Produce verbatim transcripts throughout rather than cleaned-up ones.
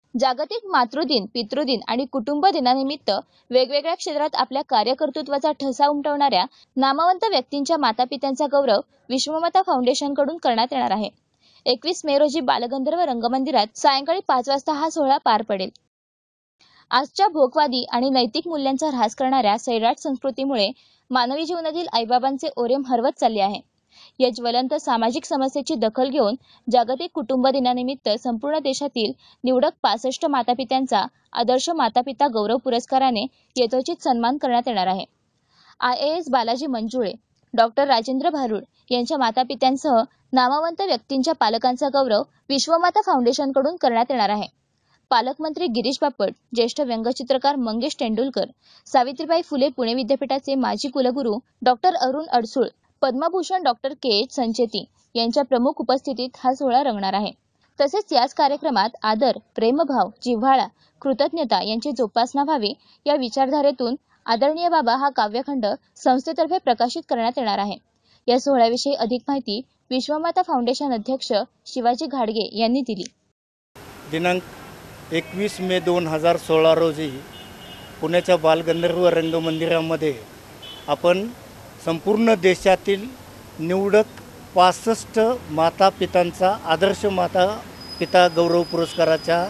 जागतिक मातृदिन, पितृदिन आणि कुटुंब दिनानिमित्त वेगवेगळ्या क्षेत्रात आपल्या कार्यकर्तृत्वाचा ठसा उमटवणाऱ्या नामवंत व्यक्तींच्या मातापित्यांचा गौरव विश्वमाता फाउंडेशनकडून करण्यात येणार आहे. एकवीस मे रोजी बालगंधर्व रंगमंदिरात सायंकाळी पाच वाजता हा सोहळा पार पडेल. आजच्या भोगवादी आणि नैतिक मूल्यांचा ऱ्हास करणाऱ्या सैराट संस्कृतीमुळे मानवी जीवनातील आईबाबांचे ओरेम हरवत चालले आहे. या ज्वलंत सामाजिक समस्येची दखल घेऊन जागतिक कुटुंब दिनानिमित्त संपूर्ण देशातील निवडक पासष्ट मातापित्यांचा आदर्श मातापिता गौरव पुरस्काराने यथोचित सन्मान करण्यात येणार आहे. I A S Balaji Manjule, doctor Rajendra Bharud यांच्या मातापित्यांसह नामवंत व्यक्तींच्या पालकांचा गौरव विश्वमाता फाउंडेशनकडून करण्यात येणार आहे. पालकमंत्री गिरीश बापट, ज्येष्ठ व्यंगचित्रकार मंगेश तेंडुलकर, सावित्रीबाई फुले पुणे विद्यापीठाचे माजी कुलगुरू doctor Arun Adsul, Padmabhushan doctor K H Sancheti यांच्या प्रमुख उपस्थितीत हा सोहळा रंगणार आहे. तसेच याच कार्यक्रमात आदर, प्रेमभाव, जिव्हाळा, कृतज्ञता यांची जोपासना व्हावी या विचारधारेतून आदरणीय बाबा हा काव्यखंड संस्थेतर्फे प्रकाशित करण्यात येणार आहे. या सोहळ्याविषयी अधिक माहिती विश्वमाता फाउंडेशन अध्यक्ष शिवाजी घाडगे यांनी दिली. दिनांक एकवीस मे दोन हजार सोळा रोजी पुण्याच्या बालगंधर्व रंगमंदिरामध्ये आपण संपूर्ण देशातील निवडक पासष्ट माता पितांचा आदर्श माता पिता गौरव पुरस्काराचा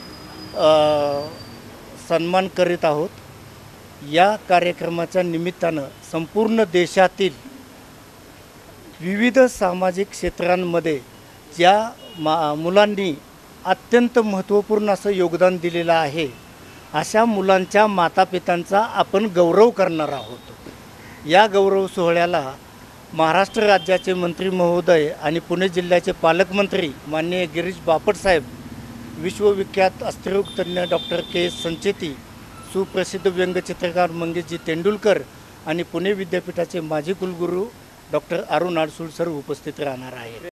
सन्मान करीत आहोत. या कार्यक्रमाच्या निमित्तानं संपूर्ण देशातील विविध सामाजिक क्षेत्रांमध्ये ज्या मा मुलांनी अत्यंत महत्त्वपूर्ण असं योगदान दिलेलं आहे, अशा मुलांच्या मातापितांचा आपण गौरव करणार आहोत. या गौरव सोहळ्याला महाराष्ट्र राज्याचे मंत्री महोदय आणि पुणे जिल्ह्याचे पालकमंत्री माननीय गिरीश बापट साहेब, विश्वविख्यात अस्थिरोग तज्ञ डॉक्टर के एस संचेती, सुप्रसिद्ध व्यंगचित्रकार मंगेशजी तेंडुलकर आणि पुणे विद्यापीठाचे माजी कुलगुरू डॉक्टर अरुण अडसूळ सर उपस्थित राहणार आहेत.